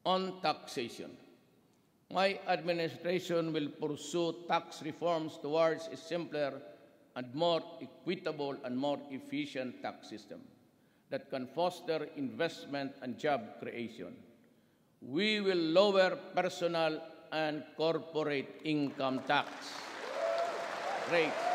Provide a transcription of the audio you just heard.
On taxation, my administration will pursue tax reforms towards a simpler and more equitable and more efficient tax system that can foster investment and job creation. We will lower personal and corporate income tax rates